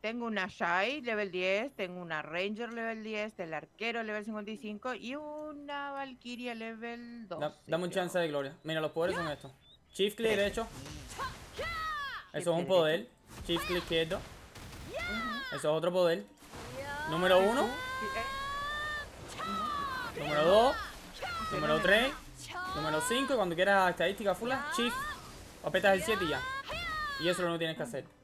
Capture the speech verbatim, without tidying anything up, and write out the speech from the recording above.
Tengo una Shai level diez, tengo una Ranger level diez, el arquero level cincuenta y cinco y una Valkyria level Da- doce, dame un chance creo. de gloria. Mira, los poderes son estos. Shift click Sí. derecho. Shift Eso es un clic derecho. poder. Shift click izquierdo. Ujú. Eso es otro poder. Número Shift uno. Q. Sí, eh. Ujú. Número Entiendo. dos. Entiendo, Número entiendo. tres. Número cinco. Y cuando quieras estadística full, Shift. Apretas el siete y ya. Y eso es lo que tienes que hacer.